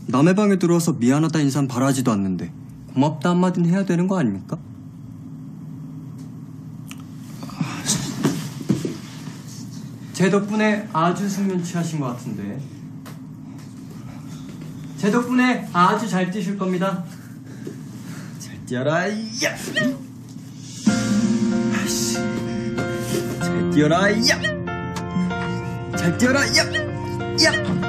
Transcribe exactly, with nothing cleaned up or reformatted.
남의 방에 들어와서 미안하다 인사는 바라지도 않는데 고맙다 한마디는 해야 되는 거 아닙니까? 제 덕분에 아주 숙면 취하신 것 같은데 제 덕분에 아주 잘 뛰실 겁니다. 잘 뛰어라. 야! 아이씨. 잘 뛰어라. 야! 잘 뛰어라. 야! 야!